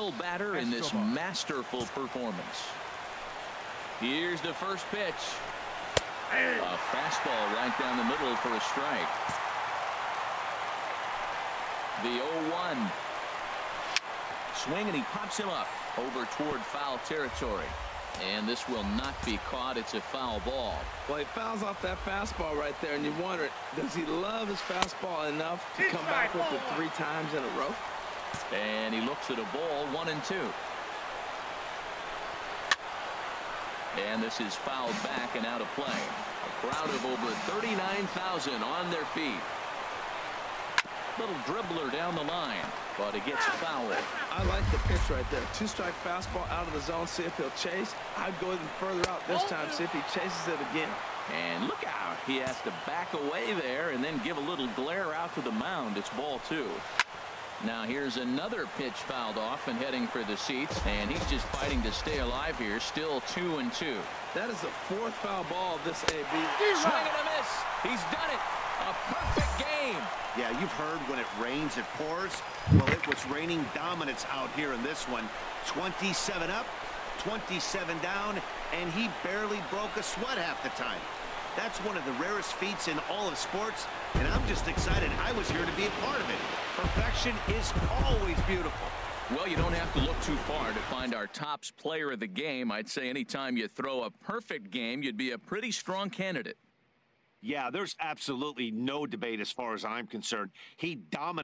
batter in this masterful performance. Here's the first pitch. A fastball right down the middle for a strike. The 0-1. Swing, and he pops him up over toward foul territory. And this will not be caught. It's a foul ball. Well, he fouls off that fastball right there, and you wonder, does he love his fastball enough to come back with it 3 times in a row? And he looks at a ball, 1-2. And this is fouled back and out of play. A crowd of over 39,000 on their feet. Little dribbler down the line, but it gets fouled. I like the pitch right there. 2-strike fastball out of the zone. See if he'll chase. I'd go even further out this time. See if he chases it again. And look out. He has to back away there and then give a little glare out to the mound. It's ball 2. Now here's another pitch fouled off and heading for the seats, and he's just fighting to stay alive here. Still 2-2. That is the 4th foul ball of this AB. Swing and a miss. He's done it. A perfect game. Yeah, you've heard when it rains, it pours. Well, it was raining dominance out here in this one. 27 up, 27 down, and he barely broke a sweat half the time. That's one of the rarest feats in all of sports, and I'm just excited I was here to be a part of it. Perfection is always beautiful. Well, you don't have to look too far to find our tops player of the game. I'd say anytime you throw a perfect game, you'd be a pretty strong candidate. Yeah, there's absolutely no debate as far as I'm concerned. He dominated.